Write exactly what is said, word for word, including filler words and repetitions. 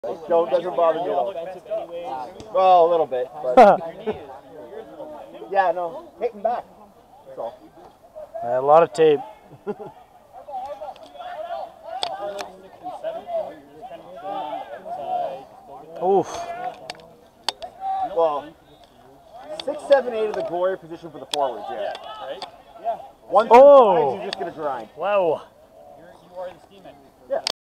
Don't, doesn't bother me at all. Well, a little bit, but yeah, no, hitting back. That's all. A lot of tape. Oof. Well, six, seven, eight of the glory position for the forwards. Yeah. Right? Yeah. One, two, Oh. five, you're just gonna grind. Wow. You're, you are the steam engine. Yeah.